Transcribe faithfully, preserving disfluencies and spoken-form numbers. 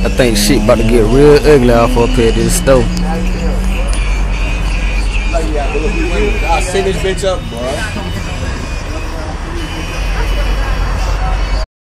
I think shit about to get real ugly off up here at this store. I'll send this bitch up, bro.